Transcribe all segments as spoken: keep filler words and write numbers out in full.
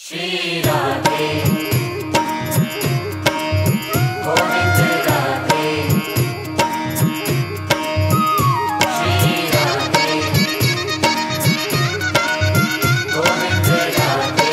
श्री राधे गोविंद राधे श्री राधे गोविंद राधे।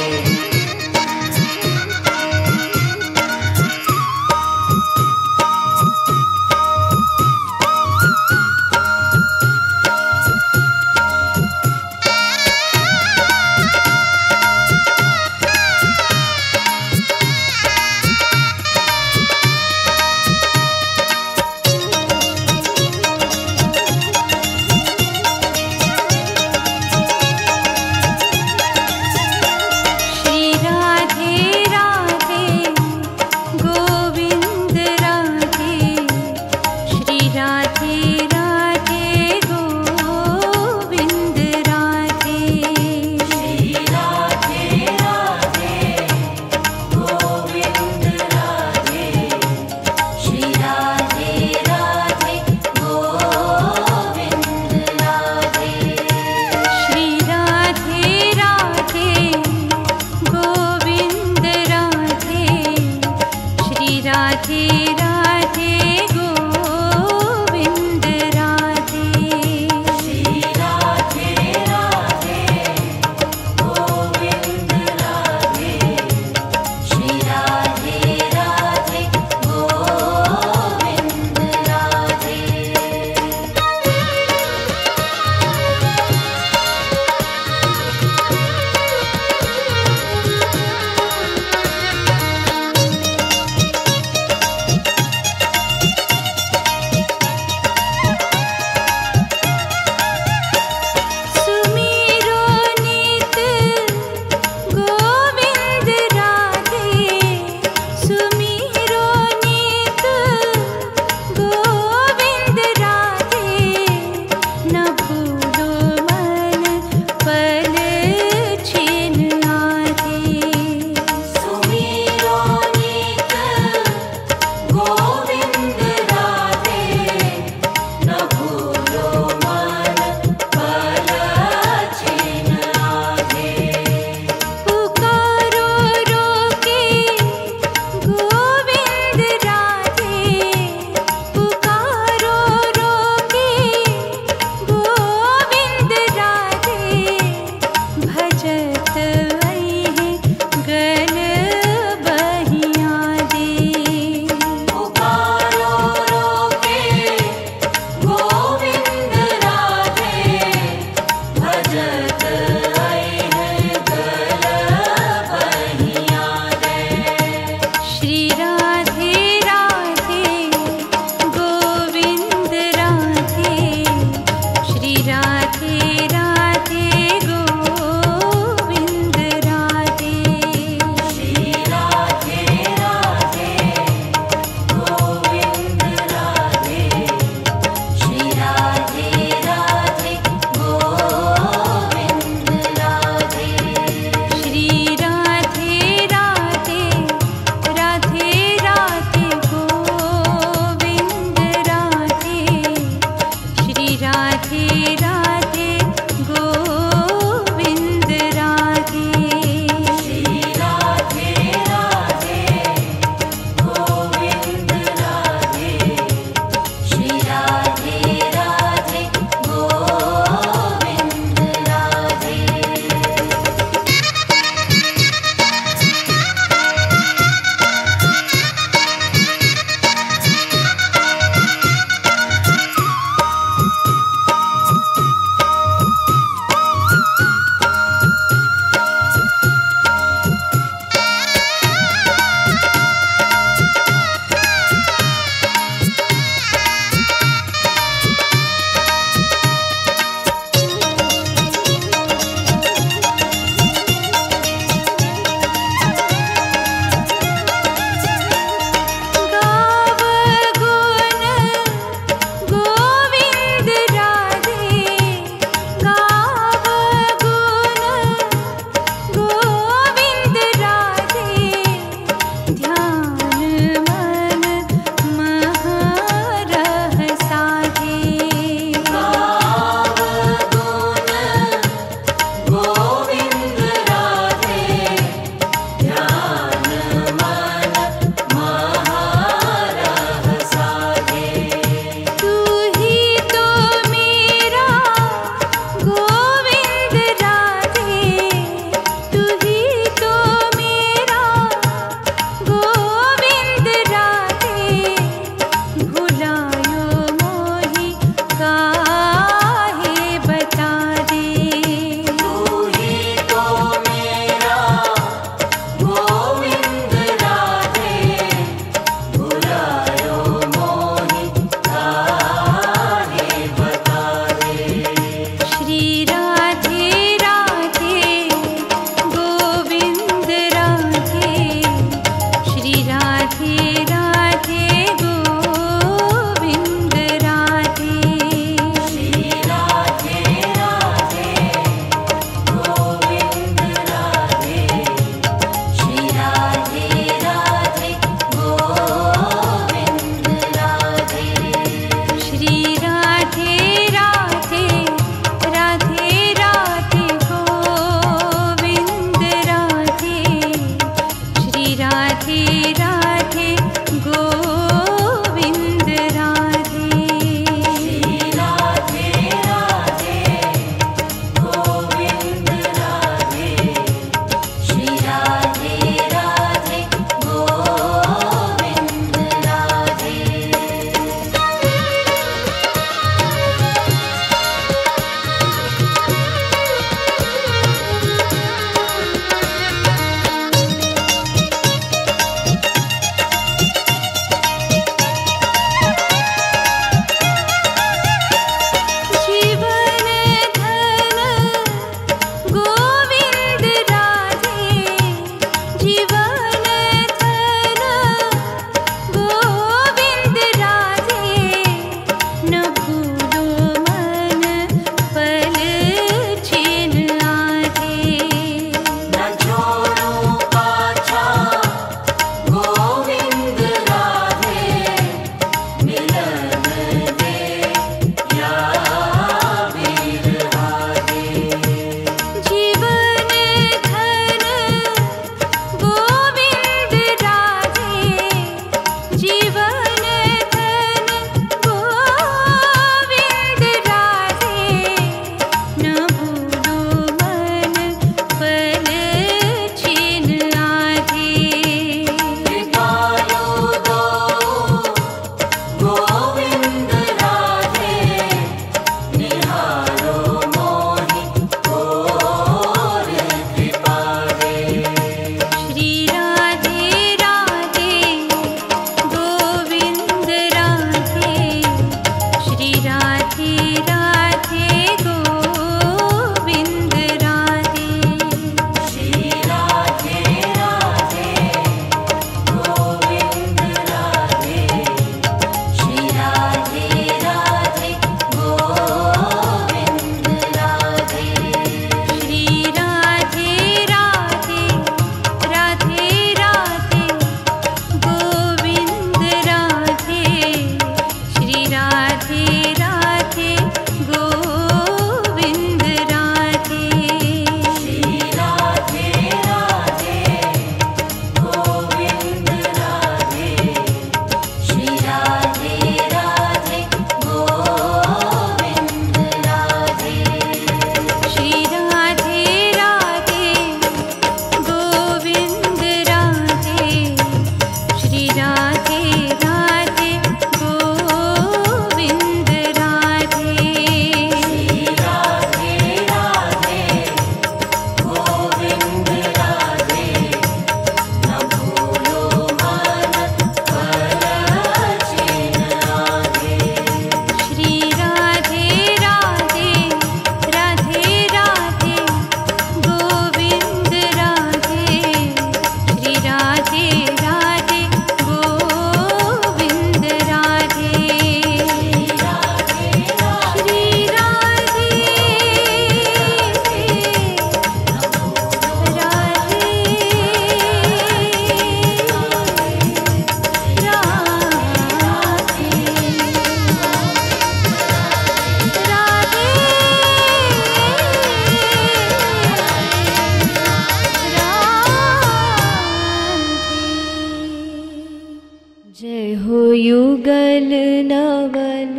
जय हो युगल नवल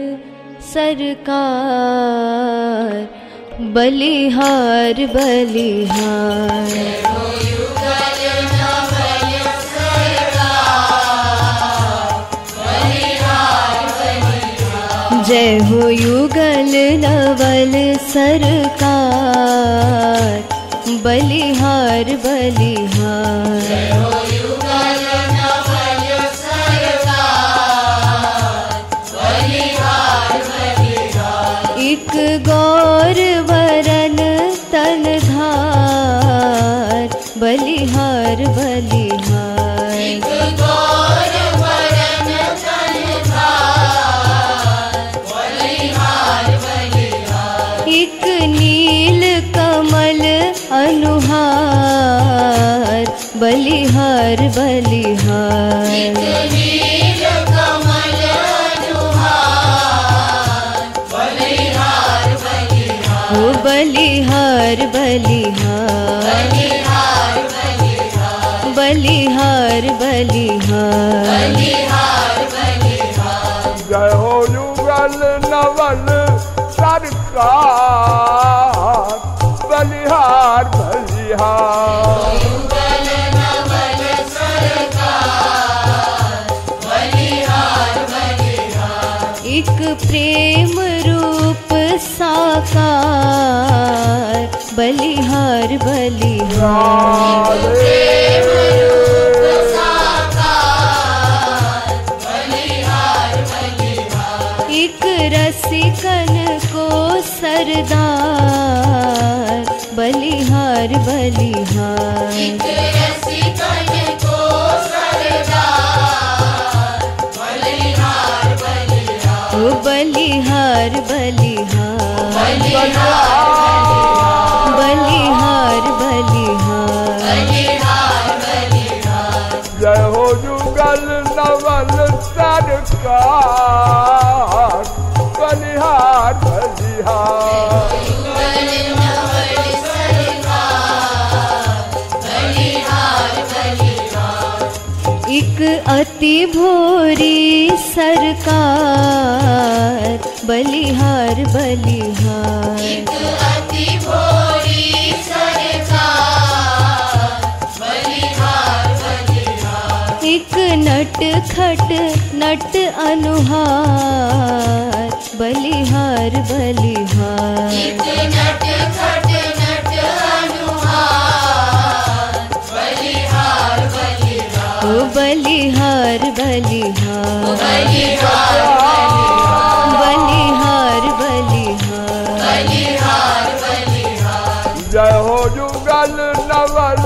सरकार, बलिहार बलिहार। जय हो युगल नवल सरकार, बलिहार बलिहार। एक गौर वरन तन धार, बलिहार बलिहार। एक नील कमल अनुहार, बलिहार बलिहार। हो बलिहार बलिहार, बलिहार बलिहार। जय हो युगल नवल सरकार, बलिहार बलिहार। एक प्रेम रूप साकार, बलिहार बलिहार। एक रसिकन को सरदार, बलिहार बलिहार। ओ बलिहार बलिहार, बलिहार बलिहार। जय हो युगल नवल सरकार, बलिहार बलिहार। एक अति भोरी सरकार, बलिहार बलिहार। एक नट खट नट अनुहार, बलिहार बलिहार। ओ बलिहार बलिहार, बलिहार बलिहार। जय हो युगल नवल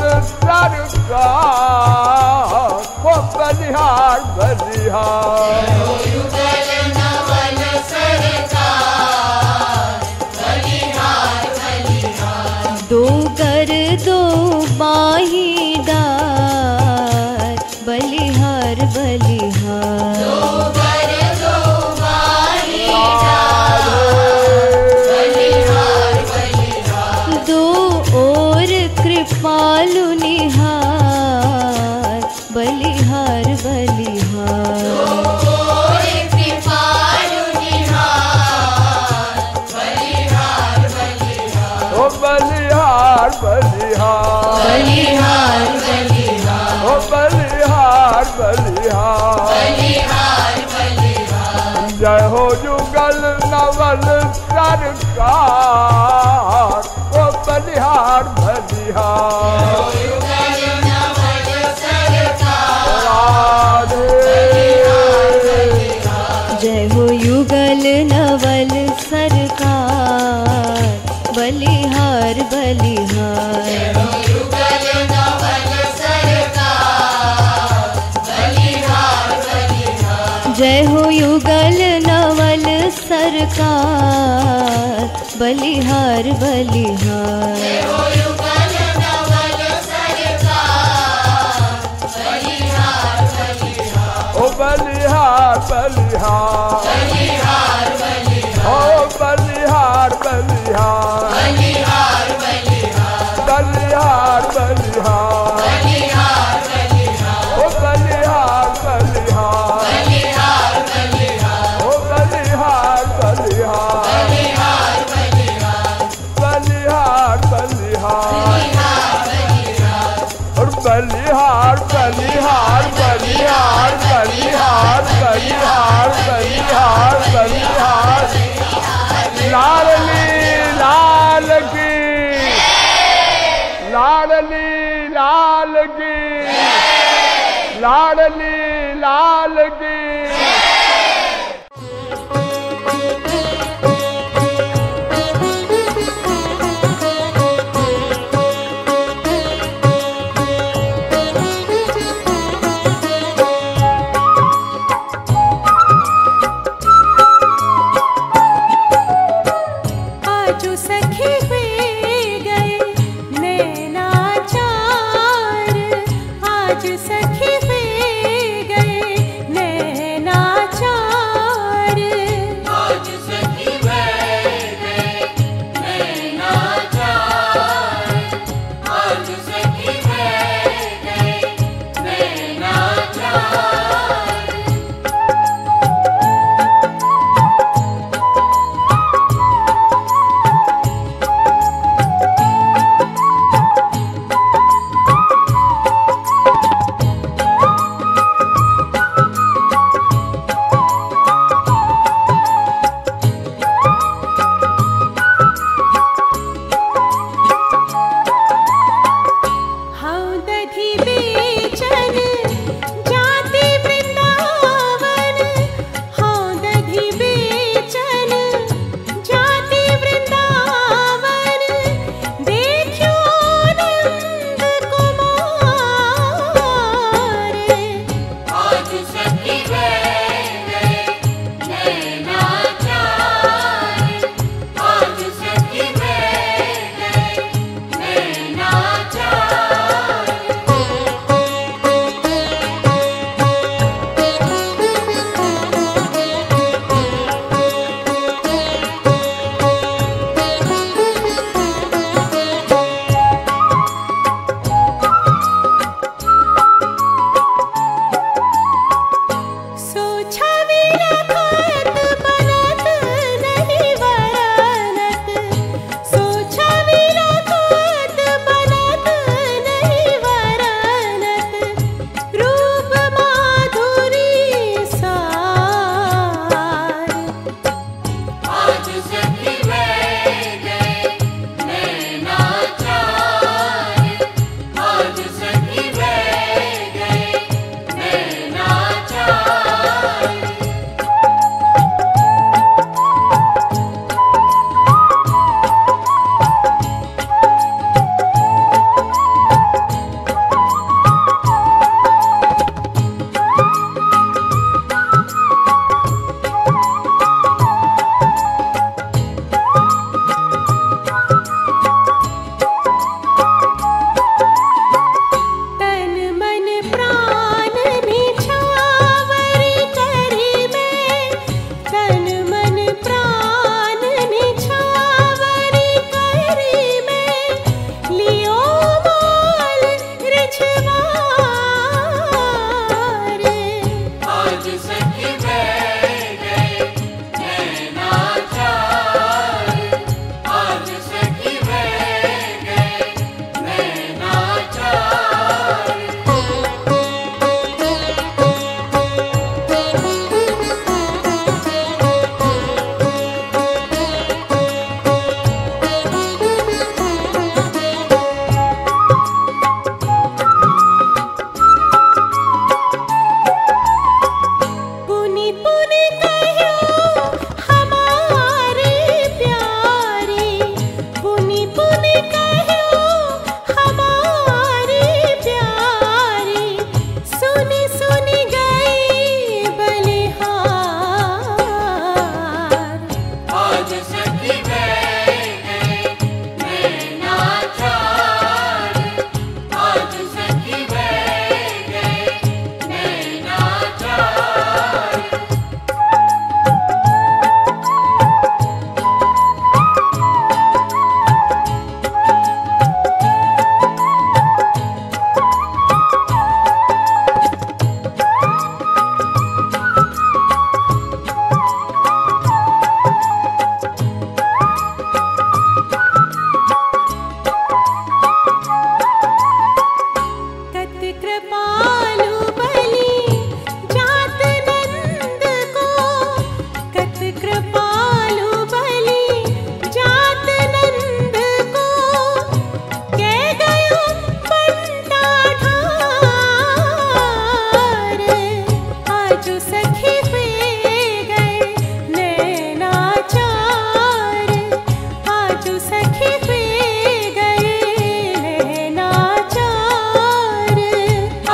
सरकार, हो बलिहार बलिहार। दो कर दो बाही डार, बलिहार बलिहार। दो और कृपालु निहार, बलिहार बलिहार। हो बलिहार बलिहार, हो बलिहार बलिहार। जय हो युगल नवल सरकार, हो बलिहार बलिहार। जय हो युगल नवल सरकार, बलिहार बलिहार। जय हो युगल नवल सरकार, बलिहार बलिहार। ओ बलिहार बलिहार, ओ बलिहार बलिहार, बलिहार बलिहार, ओ बलिहार बलिहार। बलिहार बलिहार बलिहार बलिहार बलिहार बलिहार बलिहार लाडली लाल की लाडली लाल की लाडली लाल की।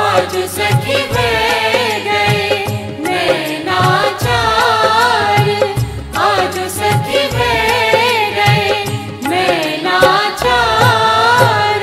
आज सखी बह गए नैनाचार, आज सखी बह गए नैनाचार।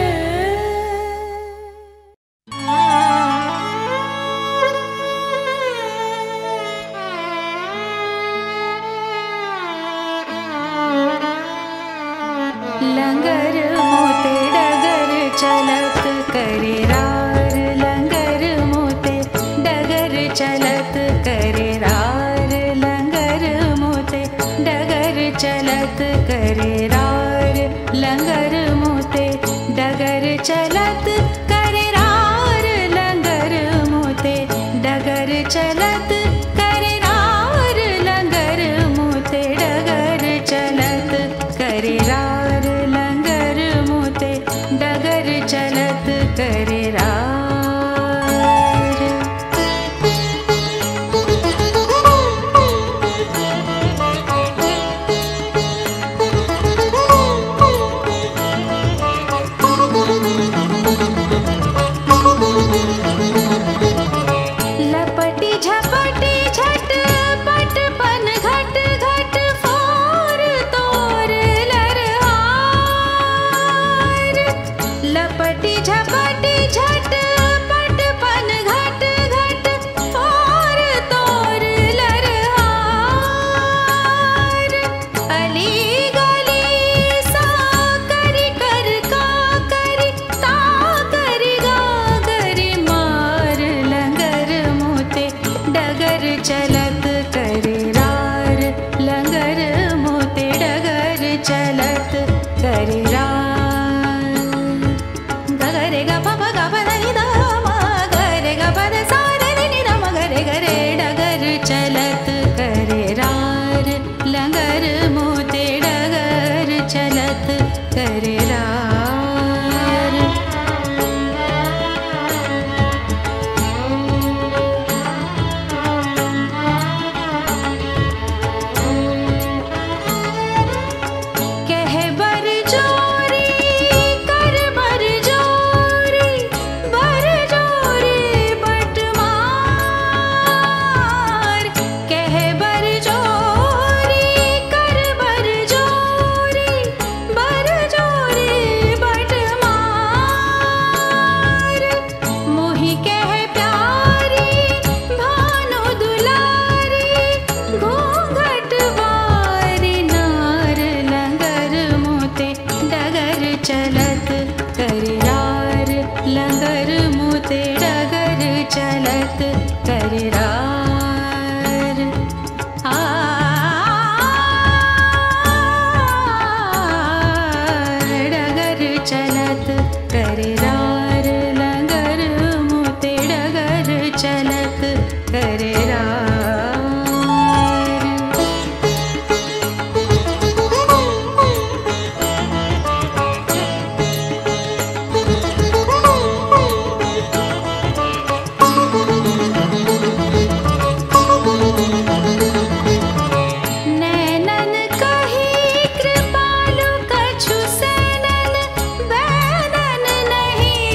लंगर मोते डगर चलत करे रार, लंगर मोते डगर चलत करे रार, लंगर मोते डगर चलत करे रार, लंगर मोते डगर चलत करे रार, लंगर मोते डगर चलत करे रार, लंगर मोते डगर चलत करे रार, लंगर मोते डगर चलत करे रार। लपटी झपटी झट पट पन घट घट फोर तोर लरहार, लपटी झपटी झट पट पन घट घट फोर तोर लरहार। अली गली सा करी कर का करी ता करी गा करी मार, लंगर मोते डगर चलत करे रार, लंगर मोते डगर चलत करे रार। गरे ग प प ग प ध नि ध म, गरे ग प ध सा ध नि नि ध म, गरे गरे डगर चलत करे रार, लंगर मोते डगर चलत करे रार। कह बर जोरी कर बर जोरी, बर जोरी बटमार, कह बर जोरी कर बर जोरी, बर जोरी बटमार। मोहि कह प्यारी भानु दुलारी, घूंघट वारी नार, लंगर मोते डगर चलत करे रार, लंगर मोते डगर चलत करे रार। आ डगर चलत करे रार, लंगर मोते डगर चलत करे रार। नैनन कही कृपालु कछु सैनन, बैनन नहीं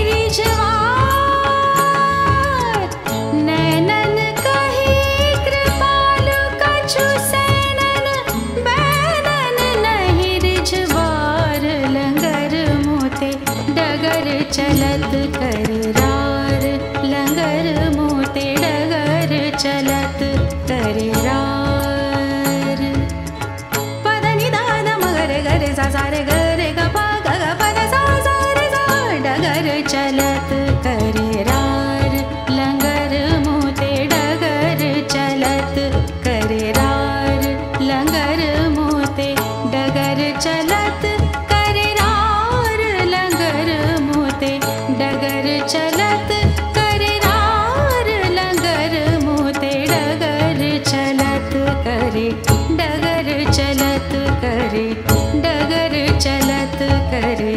रिझवार। नैनन कही कृपालु कछु सैनन, बैनन नहीं रिझवार, लंगर मोते डगर चलत करे रार, लंगर मोते डगर चलत करे रार। पद नि ध ध म गरे गरे सा सा रे गरे ग प ग ग प ध सा सा रे सा, डगर चलत करे रार, लंगर मोते डगर चलत करे रार, लंगर मोते डगर चलत करे रार, लंगर मोते डगर चलत करे रार, लंगर मोते डगर चलत करे, डगर चलत करे, डगर चलत करे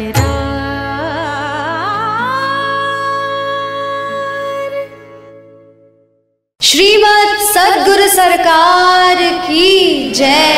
रार। श्रीमद् सद्गुरु सरकार की जय।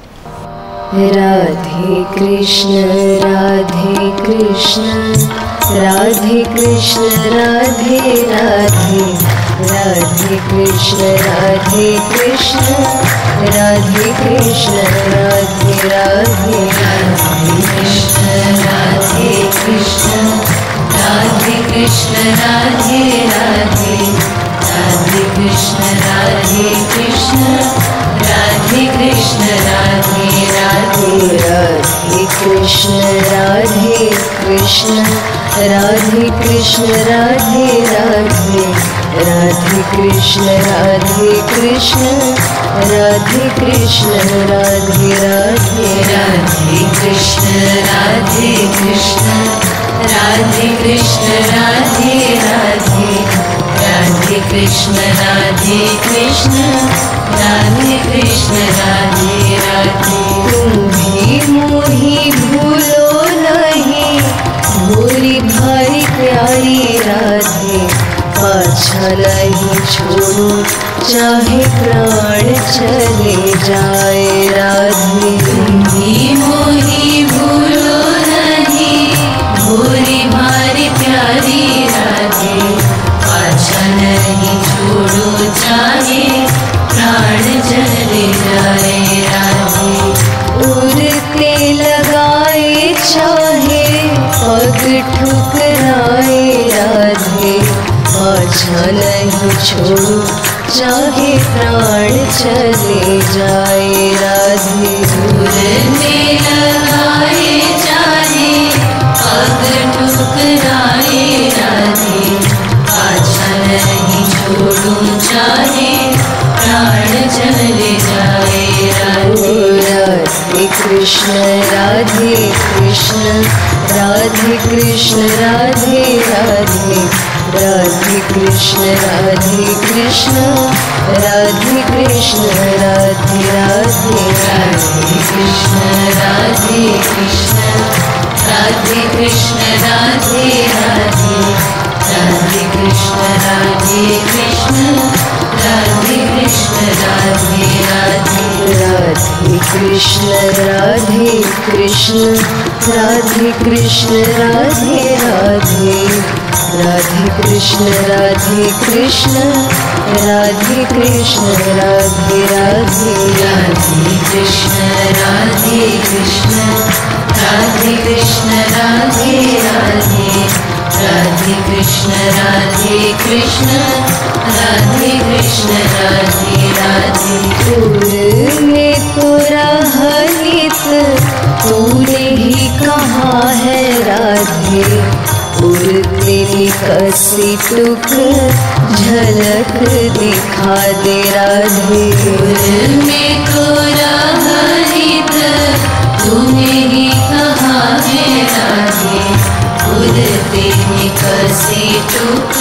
राधे कृष्ण राधे कृष्ण राधे कृष्ण राधे राधे, राधे कृष्ण राधे कृष्ण, राधे कृष्ण राधे राधे, राधे कृष्ण राधे कृष्ण, राधे कृष्ण राधे राधे, राधे कृष्ण राधे कृष्ण, राधे कृष्ण राधे राधे, राधे कृष्ण राधे कृष्ण, राधे कृष्ण राधे राधे, राधे कृष्ण राधे कृष्ण, राधे कृष्ण राधे राधे, राधे कृष्ण राधे कृष्ण, राधे कृष्ण राधे राधे, राधे कृष्ण राधे कृष्ण, राधे कृष्ण राधे राधे। तुम भी मोही भूलो नहीं, भोली भारी प्यारी राधे, पाछा नहीं छोड़ो चाहे प्राण चले जाए राधे। तुम भी मोही भूलो नहीं, भोली भारी प्यारी राधे, पाछा नहीं छोड़ो चाहे प्राण चले जाए राधे। उड़ते लगाए चाहे पग ठुकराए राधे, पाछा नहीं छोड़ो चाहे प्राण चले जाए राधे। उड़ते लगाए चाहे पग ठुकराए राधे, पाछा नहीं छोड़ो चाहे प्राण चले जाए राधे। राधे कृष्ण राधे कृष्ण, राधे कृष्ण राधे राधे, राधे कृष्ण राधे कृष्ण, राधे कृष्ण राधे राधे, राधे कृष्ण राधे कृष्ण, राधे कृष्ण राधे राधे, राधे कृष्ण राधे कृष्ण, राधे कृष्ण राधे राधे, राधे कृष्ण राधे कृष्ण, राधे कृष्ण राधे राधे, राधे कृष्ण राधे कृष्ण, राधे कृष्ण राधे राधे, राधे कृष्ण राधे कृष्ण, राधे कृष्ण राधे राधे, राधे कृष्ण राधे कृष्ण, राधे कृष्ण राधे राधे। तूने तो रहलित तूने ही कहा है राधे, उड़ते निकसी टुक झलक दिखा दे राधे। तूने तो रहलित तूने ही कहा है राधे, उड़ते निकसी टुक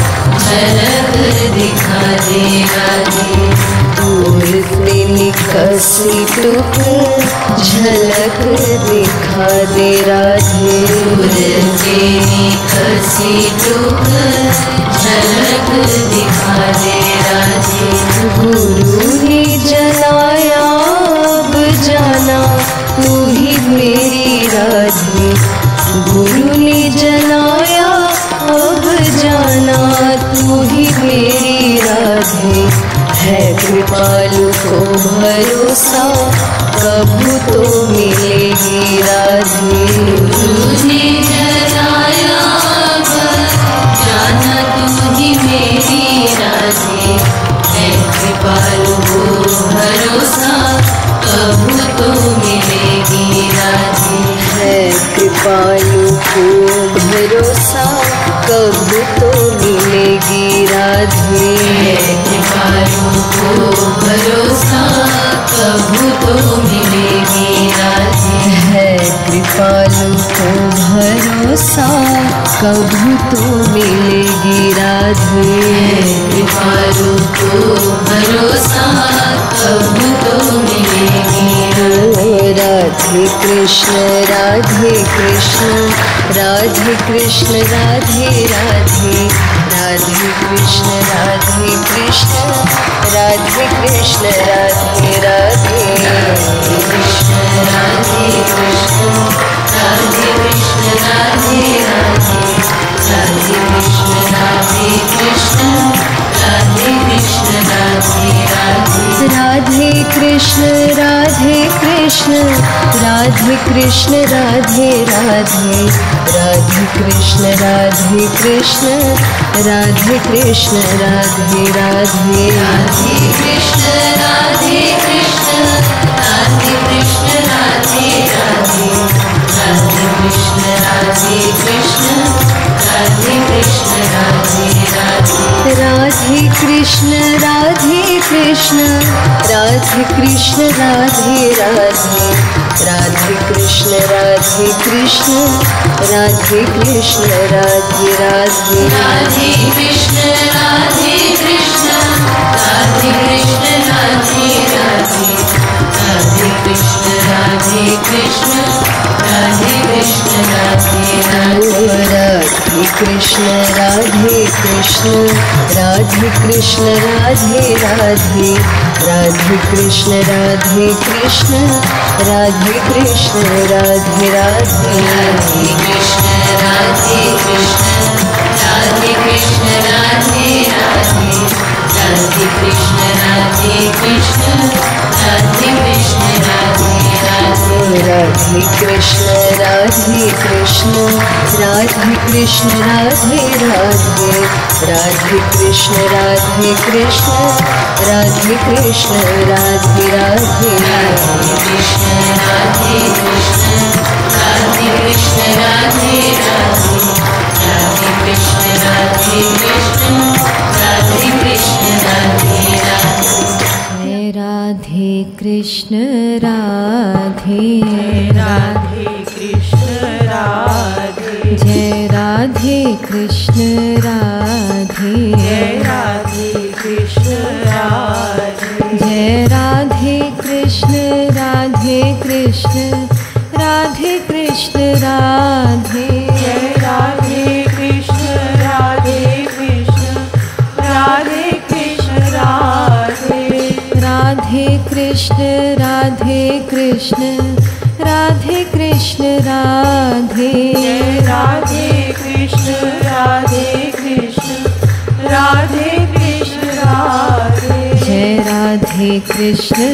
झलक दिखा दे राधे। उड़ते निकसी टुक झलक दिखा दे राधे। उड़ते निकसी टुक झलक दिखा दे राधे। गुरु ने जनाया अब जाना तू ही मेरी राधे, गुरु ने जनाया अब जाना तू ही मेरी राधे। है कृपालु को भरोसा कब तो मिलेगी राधे। गुरु ने जनाया अब जाना तू ही मेरी राधे, है कृपालु को भरोसा कब तो मिलेगी राधे। है कृपालु को भरोसा कब तो मिलेगी राधे। है कृपालु को भरोसा कब तो मिलेगी राधे। है कृपालु को भरोसा कब तो मिलेगी राधे। कृपालु को भरोसा कब तो मिलेगी राधे। राधे कृष्ण राधे कृष्ण, राधे कृष्ण राधे राधे, राधे कृष्ण राधे कृष्ण, राधे कृष्ण राधे राधे। राधे कृष्ण राधे कृष्ण, राधे कृष्ण राधे राधे, राधे कृष्ण राधे कृष्ण राधे कृष्ण राधे राधे राधे कृष्ण राधे कृष्ण राधे कृष्ण राधे राधे राधे कृष्ण राधे कृष्ण राधे कृष्ण राधे राधे राधे कृष्ण राधे कृष्ण राधे कृष्ण राधे राधे राधे कृष्ण राधे कृष्ण राधे कृष्ण राधे राधे राधे कृष्ण राधे कृष्ण राधे कृष्ण राधे राधे राधे कृष्ण राधे कृष्ण राधे कृष्ण राधे राधे राधे कृष्ण राधे कृष्ण राधे कृष्ण राधे राधे राधे कृष्ण राधे कृष्ण राधे कृष्ण राधे राधे राधे कृष्ण राधे कृष्ण राधे कृष्ण राधे राधे राधे कृष्ण राधे कृष्ण राधे कृष्ण राधे राधे राधे कृष्ण राधे कृष्ण राधे कृष्ण राधे राधे राधे कृष्ण राधे कृष्ण राधे कृष्ण राधे राधे राधे कृष्ण राधे कृष्ण राधे कृष्ण राधे राधे राधे कृष्ण राधे कृष्ण राधे कृष्ण राधे राधे राधे कृष्ण राधे कृष्ण राधे कृष्ण राधे राधे राधे कृष्ण राधे कृष्ण राधे कृष्ण राधे राधे राधे कृष्ण राधे राधे कृष्ण राधे जय राधे कृष्ण राधे जय राधे कृष्ण राधे जय राधे कृष्ण राधे कृष्ण राधे कृष्ण राधे जय राधे कृष्ण राधे कृष्ण राधे कृष्ण राधे राधे कृष्ण राधे कृष्ण राधे कृष्ण राधे जय राधे कृष्ण राधे कृष्ण राधे कृष्ण राधे जय राधे कृष्ण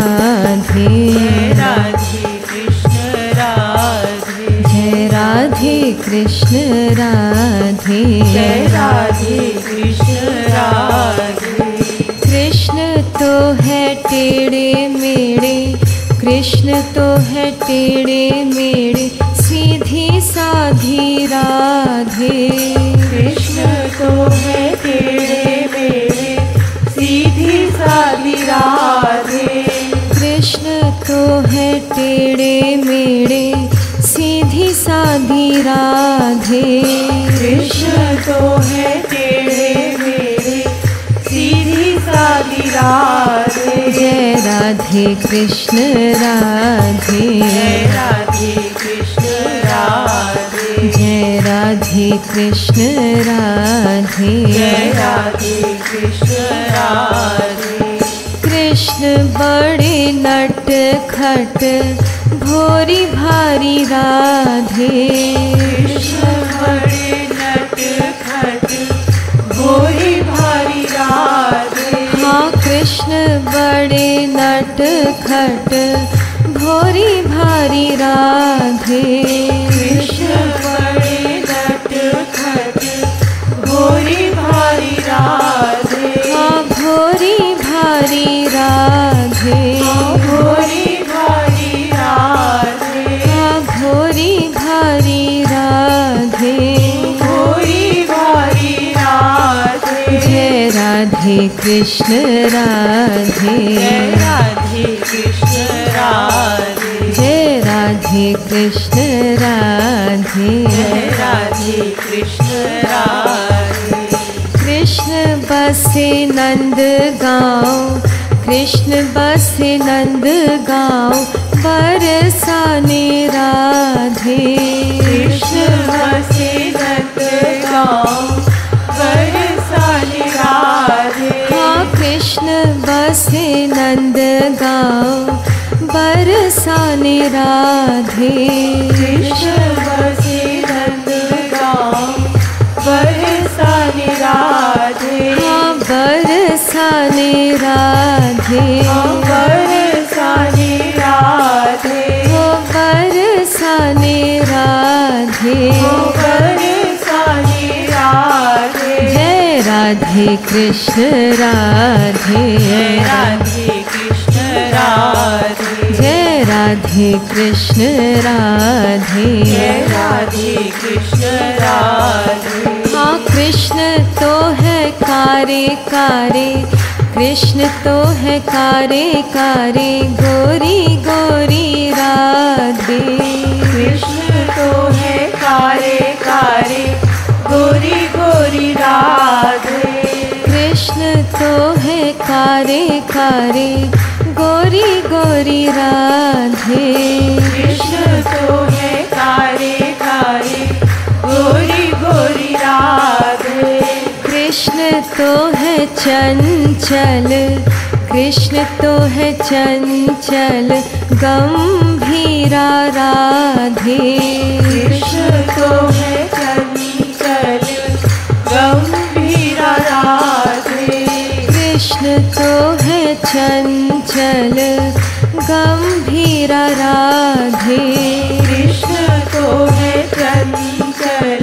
राधे जय राधे कृष्ण राधे जय राधे कृष्ण राधे जय राधे कृष्ण राधे कृष्ण तो है टेढ़े मेढ़े कृष्ण तो है टेढ़े मेढ़े सीधी साधी राधे कृष्ण तो है टेढ़े मेढ़े सीधी सादी राधे कृष्ण तो है टेढ़े मेढ़े सीधी साधी राधे कृष्ण तो है टेढ़े मेढ़े सीधी सादी राधे जय राधे कृष्ण राधे जय राधे कृष्ण राधे जय राधे कृष्ण राधे जय राधे कृष्ण राधे कृष्ण बड़े नट खट भोरी भारी राधे कृष्ण बड़े नट खट भोरी भारी राधे हाँ कृष्ण बड़े नट खट भोरी भारी राधे कृष्ण बड़े नट खट भोरी भारी राधे हाँ भोरी भारी राधे भोरी भारी राधे हाँ भोरी भारी राधे भोरी भारी राधे जय राधे कृष्ण राधे जय राधे कृष्ण राधे जय राधे कृष्ण राधे जय राधे कृष्ण राधे कृष्ण बसे नंद गाँव कृष्ण बसे नंद गाँव बरसाने राधे कृष्ण बसे नंद गाँव बरसाने राधे हाँ कृष्ण बसे नंद गाँव बरसाने राधे कृष्ण बसे नंद गाँव बरसाने राधे हाँ बरसाने राधे हाँ बरसाने राधे हो बरसाने राधे हो बरसाने राधे जय राधे कृष्ण राधे जय राधे कृष्ण राधे जय राधे कृष्ण राधे जय राधे कृष्ण राधे हाँ कृष्ण तो है कारे कारे कृष्ण तो है कारे कारे गोरी गोरी राधे कृष्ण तो है कारे कारे गोरी गोरी राधे कृष्ण तो है कारे कारे गोरी गोरी राधे कृष्ण तो है कारे कारे गोरी गोरी राधे कृष्ण तो है चंचल कृष्ण तो है चंचल गंभीरा राधे कृष्ण तो है चंचल गंभीरा राधे कृष्ण तो है चंचल गंभीरा राधे कृष्ण तो है चंचल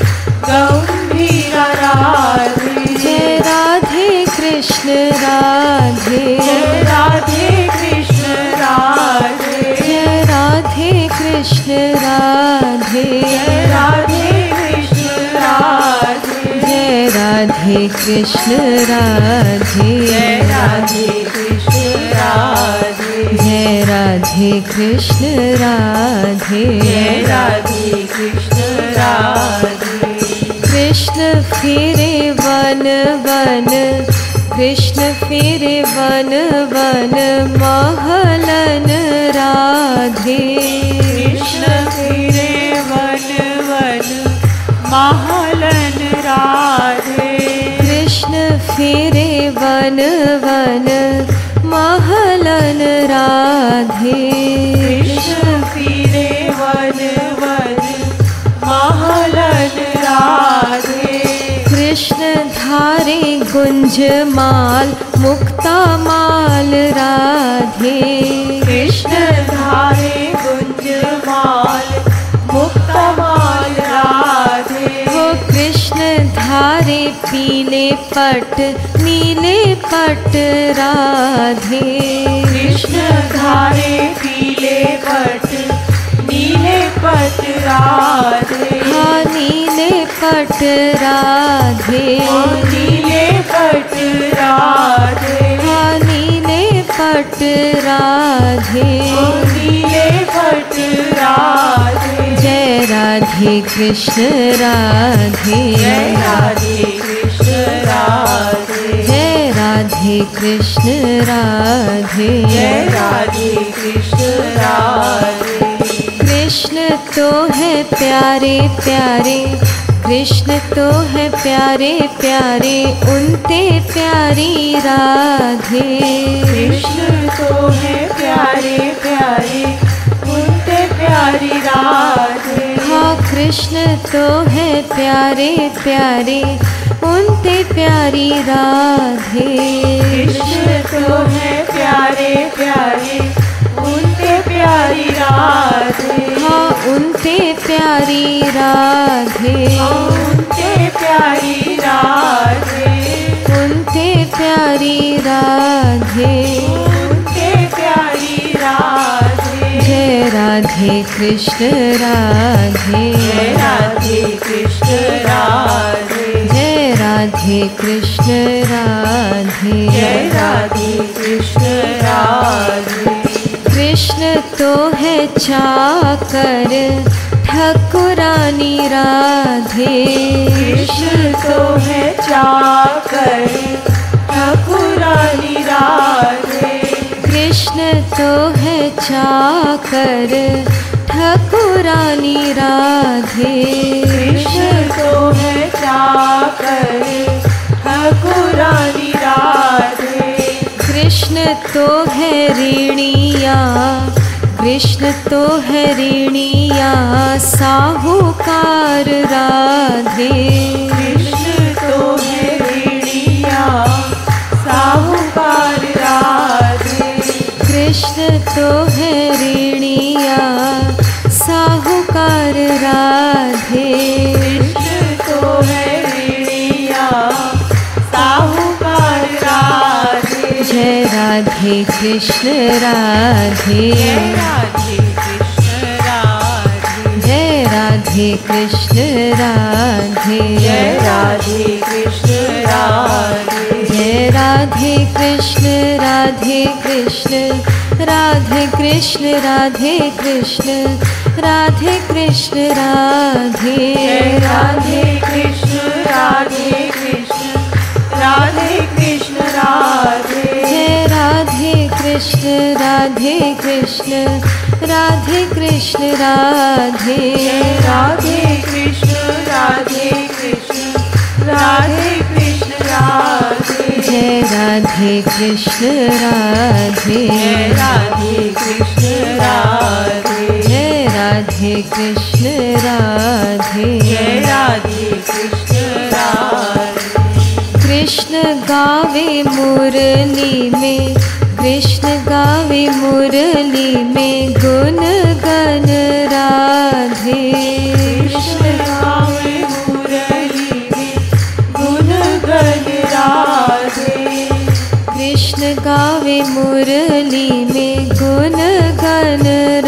गंभीरा राधे जय राधे कृष्ण राधे जय राधे कृष्ण राधे जय राधे कृष्ण राधे जय राधे कृष्ण राधे जय राधे कृष्ण राधे जय राधे कृष्ण राधे जय राधे कृष्ण राधे जय राधे कृष्ण राधे कृष्ण फिरे वन वन कृष्ण फिरे वन वन महलन राधे कृष्ण फिरे वन वन महलन राधे कृष्ण फिरे वन वन महलन राधे कृष्ण फिरे वन वन महलन राधे कृष्ण धारे गुंज माल मुक्ता माल राधे कृष्ण धारे गुंज माल मुक्त माल राधे हो कृष्ण धारे पीले पट नीले पट राधे कृष्ण धारे पीले पट नीले पट राधे हाँ नीले पट राधे हाँ नीले पट राधे हाँ नीले पट राधे हाँ नीले पट राधे जय राधे कृष्ण राधे जय राधे कृष्ण राधे जय राधे कृष्ण राधे जय राधे कृष्ण राधे कृष्ण तो है प्यारे प्यारे कृष्ण तो है प्यारे प्यारे उनते प्यारी राधे कृष्ण तो है प्यारे प्यारे उनते प्यारी राधे हाँ कृष्ण तो है प्यारे प्यारे उनते प्यारी राधे कृष्ण तो है प्यारे प्यारे उनते प्यारी राधे हाँ उनते प्यारी राधे उनते प्यारी राधे उनते प्यारी राधे उनते प्यारी राधे जय राधे कृष्ण राधे जय राधे कृष्ण राधे जय राधे कृष्ण राधे जय राधे कृष्ण राधे कृष्ण तो है चाकर ठकुरानी राधे कृष्ण तो है चाकर ठाकुरानी राधे कृष्ण तो है चाकर ठकुरानी राधे कृष्ण तो है चाकर ठाकुरानी राधे कृष्ण तो है ऋणिया कृष्ण तो है ऋणिया साहूकार राधे कृष्ण जय राधे कृष्ण राधे राधे कृष्ण राधे जय राधे कृष्ण राधे जय राधे कृष्ण राधे जय राधे कृष्ण राधे कृष्ण राधे कृष्ण राधे कृष्ण राधे कृष्ण राधे जय राधे कृष्ण राधे कृष्ण राधे कृष्ण राधे जय राधे कृष्ण राधे कृष्ण राधे कृष्ण राधे जय राधे कृष्ण राधे कृष्ण राधे कृष्ण राधे जय राधे कृष्ण राधे जय राधे कृष्ण राधे जय राधे कृष्ण राधे जय राधे कृष्ण राधे कृष्ण गावे मुरली में कृष्ण गावे मुरली में गुण गण राधे कृष्ण गावे मुरली में गुण गण राधे कृष्ण गावे मुरली में गुण गण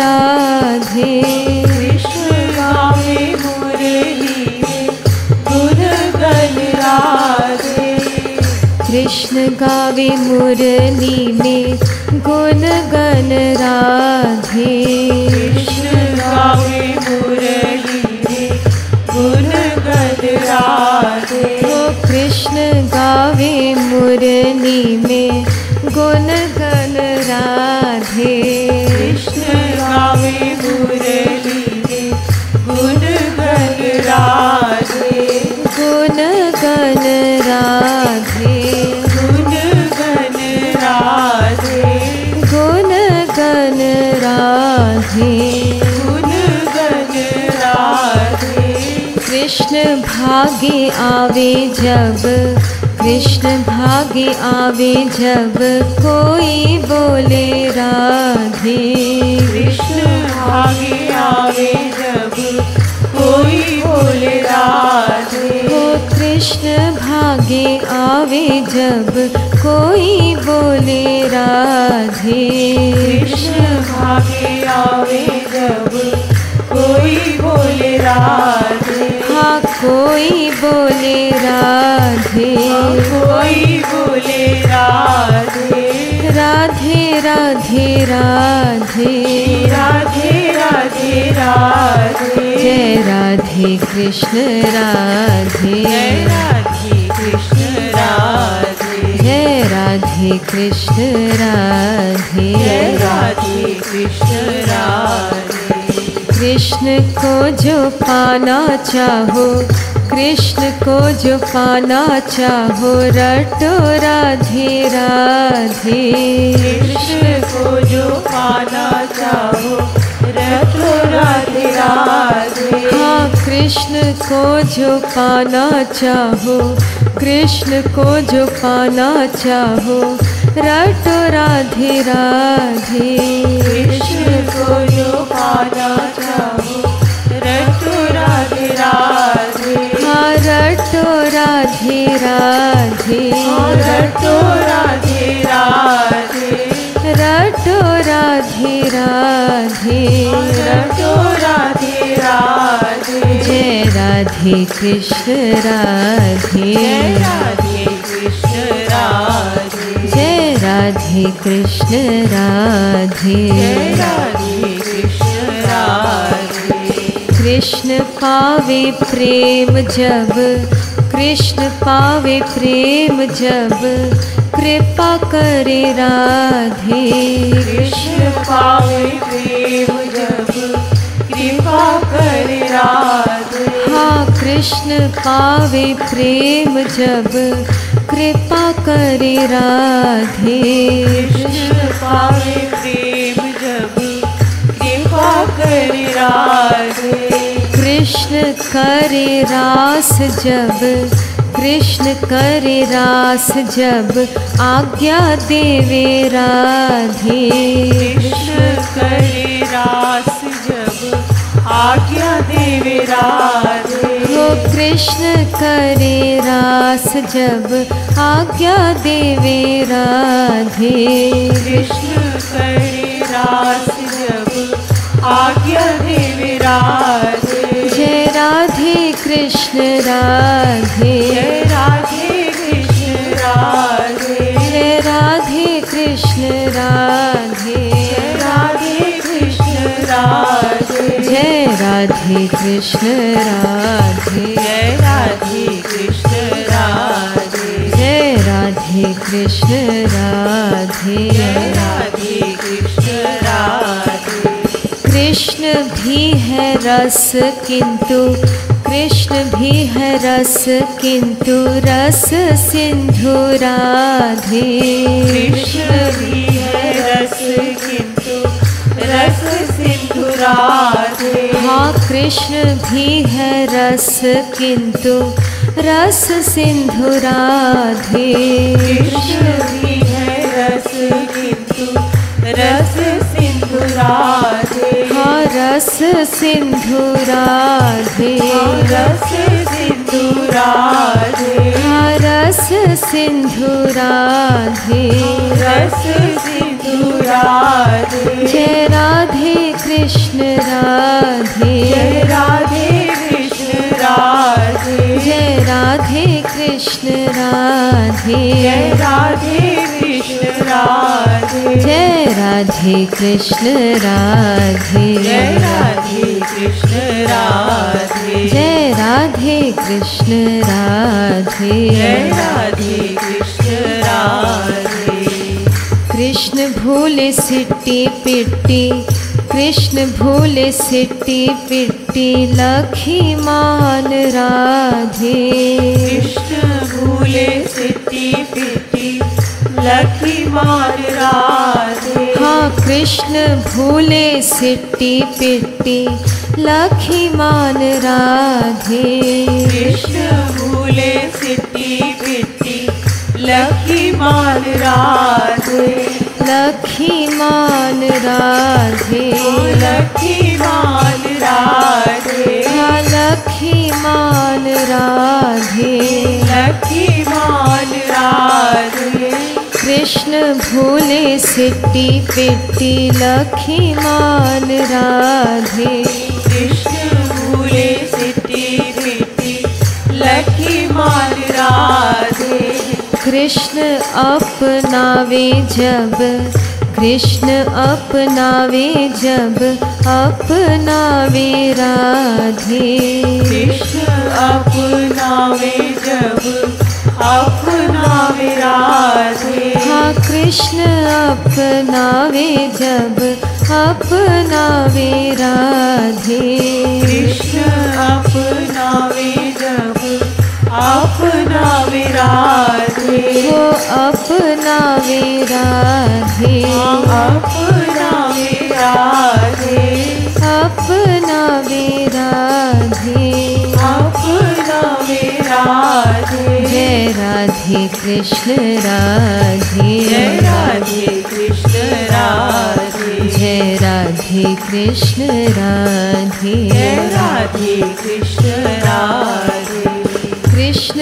राधे कृष्ण गावे मुरली में गुण गण राधे कृष्ण गावे मुरली में गुण गण राधे कृष्ण गावे मुरली में गुण गण राधे ओ कृष्ण गावे मुरली में गुण गण राधे कृष्ण गावे मुरली में गुण गण राधे गुण गण राधे गुण गण राधे गुण गण राधे गुण गण राधे कृष्ण भागे आवे जब कृष्ण भागे आवे जब कोई बोले राधे कृष्ण भागे आवे जब कोई बोले राधे ओ कृष्ण भागे आवे जब कोई बोले राधे कृष्ण भागे आवे जब कोई बोले राधे हाँ कोई बोले राधे कोई बोले राधे राधे राधे राधे राधे राधे राधे जय राधे कृष्ण राधे जय राधे कृष्ण राधे जय राधे कृष्ण राधे जय राधे कृष्ण राधे कृष्ण को जो पाना चाहो कृष्ण को जो पाना चाहो रटो राधे राधे कृष्ण को जो पाना चाहो रटो राधे राधे हाँ कृष्ण को जो पाना चाहो कृष्ण को जो पाना चाहो रटो राधे राधे कृष्ण को जो पाना चाहो रटो राधे राधे हाँ रटो राधे राधे रटो राधे राधे रटो राधे राधे रटो राधे राधे जय राधे कृष्ण राधे जय राधे कृष्ण राधे जय राधे कृष्ण राधे जय राधे कृष्ण राधे कृष्ण पावे प्रेम जब कृष्ण पावे प्रेम जब कृपा करे राधे कृष्ण पावे प्रेम जब कृपा करे राधे हाँ कृष्ण पावे प्रेम जब कृपा करे राधे कृष्ण पावे प्रेम जब कृपा करे राधे कृष्ण करे रास जब कृष्ण करे रास जब आज्ञा देवे राधे कृष्ण करे रास जब आज्ञा देवे राधे। वो कृष्ण करे रास जब आज्ञा देवे राधे। कृष्ण करे रास जब आज्ञा देवे राधे। जय राधे कृष्ण राधे। जय राधे कृष्ण राधे। जय राधे कृष्ण राधे। जय राधे कृष्ण राधे। जय राधे कृष्ण राधे। जय राधे कृष्ण राधे। जय राधे कृष्ण राधे। जय राधे कृष्ण राधे। कृष्ण भी है रस किंतु कृष्ण भी है रस किंतु रस सिंधु राधे। कृष्ण भी है रस किंतु रस सिंधु राधे। हाँ कृष्ण भी है रस किंतु रस सिंधु राधे। कृष्ण भी है रस किंतु रस सिंधु राधे। हाँ रस सिंधु राधे। रस सिंधु राधे। हाँ रस सिंधु राधे। रस सिंधु राधे। जय राधे कृष्ण राधे। जय राधे कृष्ण राधे। जय राधे कृष्ण राधे। जय राधे कृष्ण राधे। जय राधे कृष्ण राधे। जय राधे कृष्ण राधे। जय राधे कृष्ण राधे। जय राधे कृष्ण राधे। कृष्ण भूले सिट्टी पिट्टी कृष्ण भूले सिट्टी पिट्टी लखी मान राधे। कृष्ण भूले सिट्टी पिट्टी लखी मान राधे। हाँ कृष्ण भूले सिट्टी पिट्टी लखी मान राधे। कृष्ण भूले सिट्टी पिट्टी लखी मान राधे। लखी मान राधे। लखी मान राधे। हाँ लखी मान राधे। लखी मान राधे। कृष्ण भूले सिट्टी पिट्टी लखी मान राधे। कृष्ण भूले सिट्टी पिट्टी लखी मान राधे। कृष्ण अपनावे जब कृष्ण अपनावे जब अपनावे राधे। कृष्ण अपनावे जब अपनावे राधे। हाँ कृष्ण अपनावे जब अपनावे राधे। कृष्ण अपनावे जब अपनावे राधे। वो अपनावे राधे। अपनावे राधे। अपनावे राधे। अपनावे राधे। जय राधे कृष्ण राधे। जय राधे कृष्ण राधे। जय राधे कृष्ण राधे। जय राधे कृष्ण राधे। कृष्ण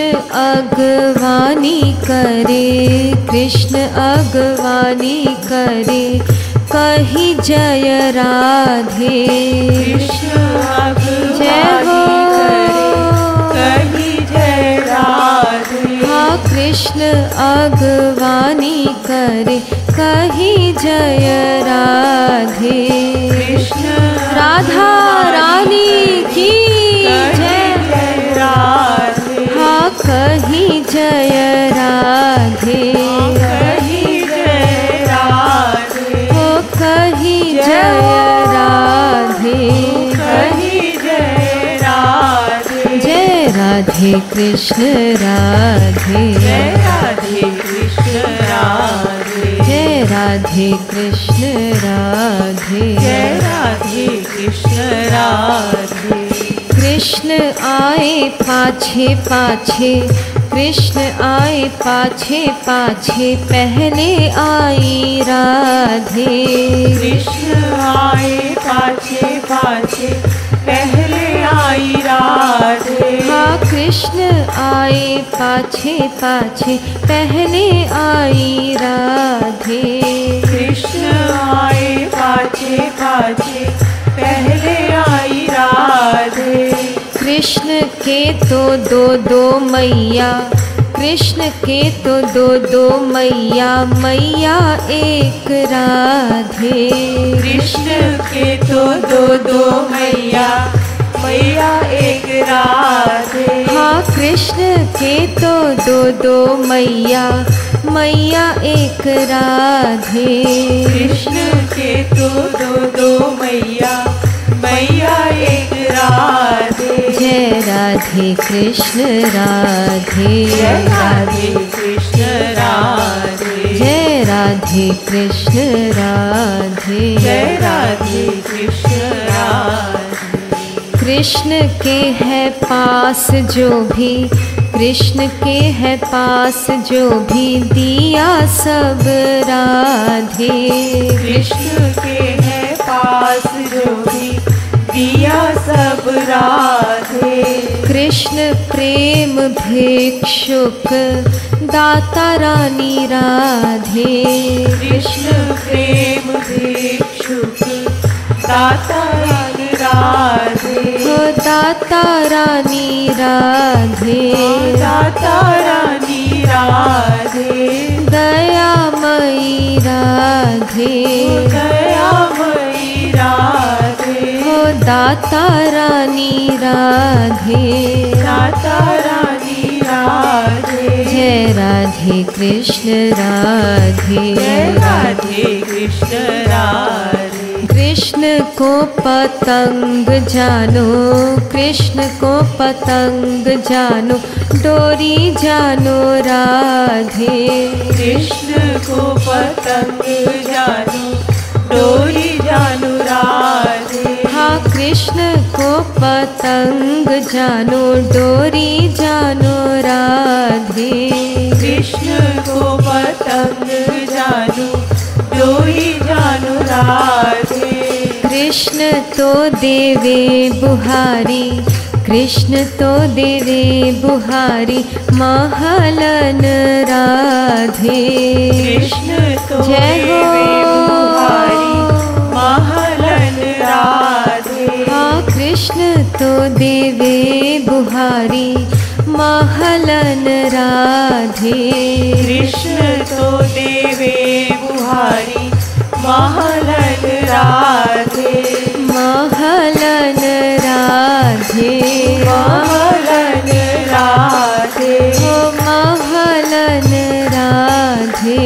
अगवानी करे कृष्ण अगवानी करे कही जय राधे। कृष्ण जय हो कही जय राधे। हाँ कृष्ण अगवानी करे कही जय राधे। कृष्ण राधा रानी की जय। जय राधे। हाँ कही जय राधे। कही जय राधे। हो कही जय राधे। कही जय राधे। जय राधे कृष्ण राधे। जय राधे कृष्ण राधे। जय राधे कृष्ण राधे। जय राधे कृष्ण राधे। कृष्ण आए पाछे पाछे कृष्ण आए पाछे पाछे पहले आई राधे। कृष्ण आए पाछे पाछे आई राधे। हाँ कृष्ण आए पाछे पाछे पहले आई राधे। कृष्ण आए पाछे पाछे पहले आई राधे। कृष्ण के तो दो दो मैया, कृष्ण के तो दो दो मैया, मैया एक राधे। कृष्ण के तो दो दो मैया, मैया एक राधे। हाँ कृष्ण के तो दो दो मैया, मैया एक राधे। कृष्ण के तो दो दो मैया, मैया एक राधे। जय राधे कृष्ण राधे। जय राधे कृष्ण राधे। जय राधे कृष्ण राधे। जय राधे कृष्ण राधे। कृष्ण के है पास जो भी, कृष्ण के है पास जो भी, दिया सब राधे। कृष्ण के है पास जो भी, दिया सब राधे। कृष्ण प्रेम भिक्षुक, दाता रानी राधे। कृष्ण प्रेम भिक्षुक, दाता रानी राधे। हो दाता रानी राधे। दाता रानी राधे। दयामयी राधे। दयामयी राधे। हो दाता रानी राधे। दाता रानी राधे। जय राधे कृष्ण राधे। जय राधे कृष्ण राधे। कृष्ण को पतंग जानो, कृष्ण को पतंग जानो, डोरी जानो राधे। कृष्ण को पतंग जानो, डोरी जानो राधे। हाँ कृष्ण को पतंग जानो, डोरी जानो राधे। कृष्ण को पतंग जानो, डोरी जानो राधे। कृष्ण तो देवे बुहारी, कृष्ण तो देवे बुहारी, महलन राधे। कृष्ण तो जय हो बुहारी, महलन राधे। हाँ कृष्ण तो देवे बुहारी, महलन राधे। कृष्ण तो देवे बुहारी, महलन राधे। महलन राधे। महलन राधे। हो महलन राधे।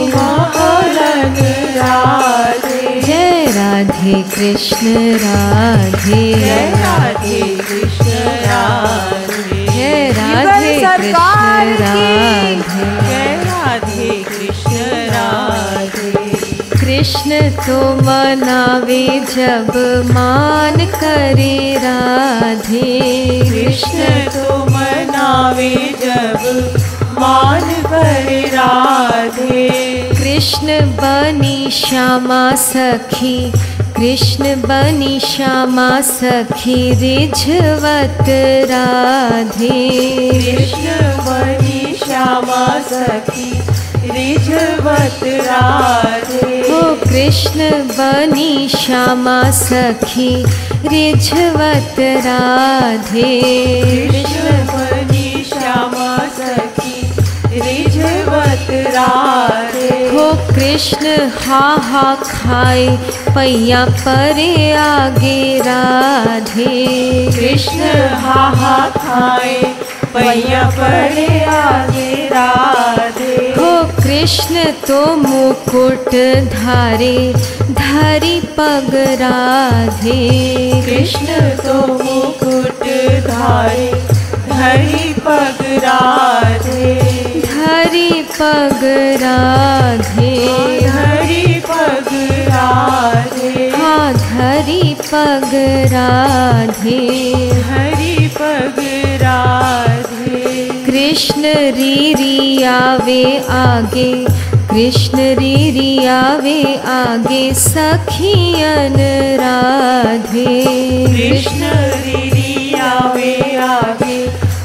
महलन राधे। जय राधे कृष्ण राधे। जय राधे कृष्ण राधे। जय राधे कृष्ण राधे। जय राधे कृष्ण राधे। कृष्ण तो मनावे जब मान करे राधे। कृष्ण तो मनावे जब मान करे राधे। कृष्ण बनी श्यामा सखी, कृष्ण बनी श्यामा सखी, रिझवत राधे। कृष्ण बनी श्यामा सखी, रिझवत राधे। हो कृष्ण बनी श्यामा सखी, रिझवत राधे। कृष्ण बनी श्यामा सखी, रिझवत राधे। हो कृष्ण हा हा खाए पैया परे आगे राधे। कृष्ण हा हा खाए पैया पड़े आगे राधे। हो कृष्ण तो मुकुट धारे, धरी पग राधे। कृष्ण तो मुकुट धारे, धरी पग राधे। धरी पग राधे। धरी पग राधे। हाँ धरी पग राधे। हरि पग राधे। कृष्ण री आवे आगे, कृष्ण री आवे आगे, सखियन राधे। कृष्ण री आवे आगे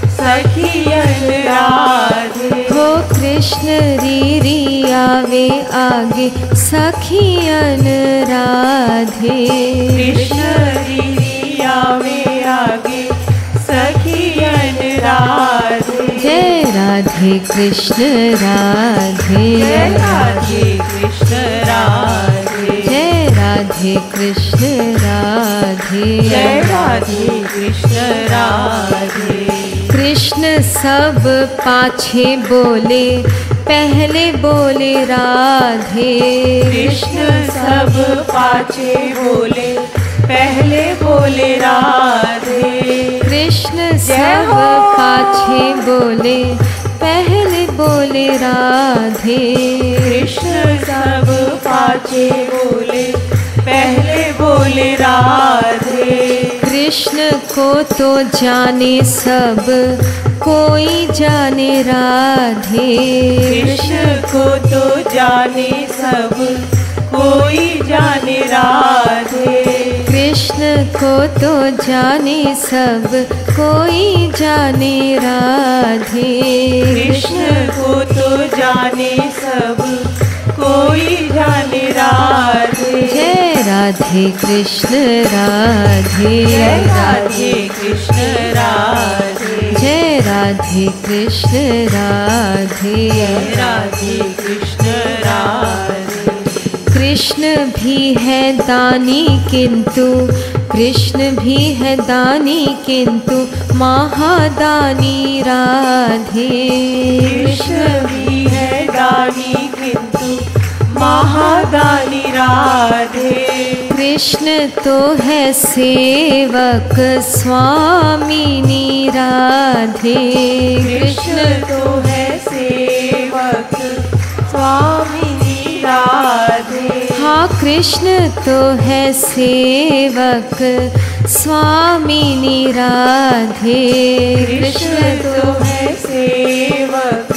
सखियन राधे। हो कृष्ण रीरी आवे आगे सखियन राधे। कृष्ण रीरी आवे आगे सखियन राधे। जय राधे कृष्ण राधे। जय राधे कृष्ण राधे। जय राधे कृष्ण राधे। जय राधे कृष्ण राधे। कृष्ण सब पाछे बोले पहले बोले राधे। कृष्ण सब पाछे बोले पहले बोले राधे। कृष्ण सब पाछे बोले पहले बोले राधे। कृष्ण सब पाछे बोले पहले बोले राधे। कृष्ण को तो जाने सब कोई जाने राधे। कृष्ण को तो जाने सब कोई जाने राधे। कृष्ण को तो जाने सब कोई जाने राधे। कृष्ण को तो जाने सब कोई जाने राधे। जय राधे कृष्ण राधे। जय राधे कृष्ण राधे। जय राधे कृष्ण राधे। जय राधे कृष्ण राधे। कृष्ण भी है दानी किंतु कृष्ण भी है दानी किंतु महादानी राधे। कृष्ण भी है दानी किंतु महादानी राधे। कृष्ण तो है सेवक स्वामिनी राधे। कृष्ण तो है सेवक स्वामिनी राधे। हाँ कृष्ण तो है सेवक स्वामिनी राधे। कृष्ण तो है सेवक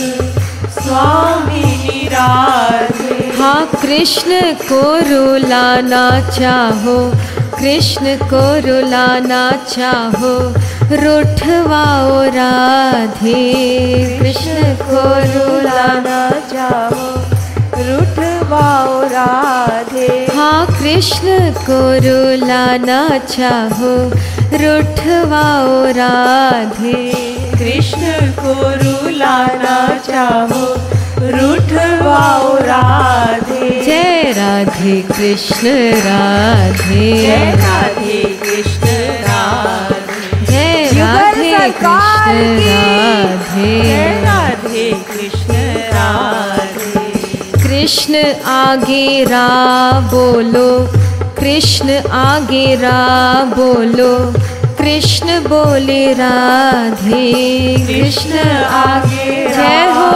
स्वामिनी राधे। हाँ कृष्ण को रुलाना चाहो कृष्ण को रुलाना चाहो रुठवाओ राधे। कृष्ण को रुलाना चाहो रुठवाओ राधे। हाँ कृष्ण को रुलाना चाहो रुठवाओ राधे। कृष्ण को रुलाना चाहो रुठवाओ राधे। जय राधे कृष्ण राधे। जय राधे कृष्ण राधे। जय राधे कृष्ण राधे। जय राधे कृष्ण राधे। कृष्ण आगे रा बोलो कृष्ण आगे रा बोलो कृष्ण बोले राधे। कृष्ण आगे जय हो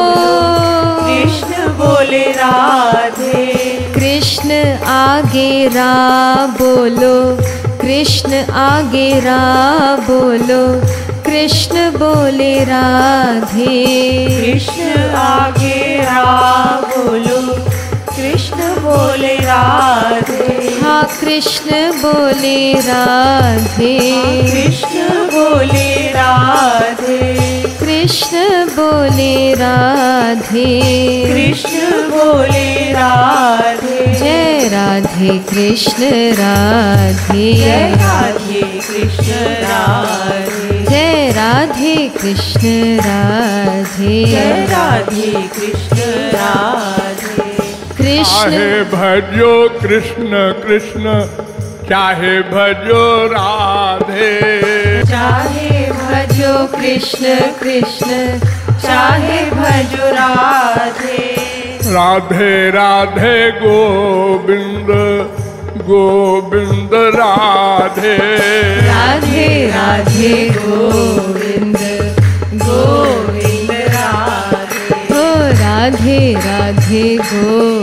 कृष्ण बोले राधे। कृष्ण आगे रा बोलो कृष्ण आगे रा बोलो कृष्ण बोले राधे। कृष्ण आगे रा बोलो कृष्ण बोले राधे। हाँ कृष्ण बोले राधे। कृष्ण बोले राधे। कृष्ण बोले राधे। कृष्ण बोले राधे। जय राधे कृष्ण राधे। जय राधे कृष्ण राधे। जय राधे कृष्ण राधे। जय राधे कृष्ण राधे। कृष्ण चाहे भजो कृष्ण कृष्ण चाहे भजो राधे। चाहे भजो कृष्ण कृष्ण चाहे भजो राधे। राधे राधे गोविंद गोविंद राधे। राधे राधे गोविंद गोविंद राधे। हो राधे राधे गो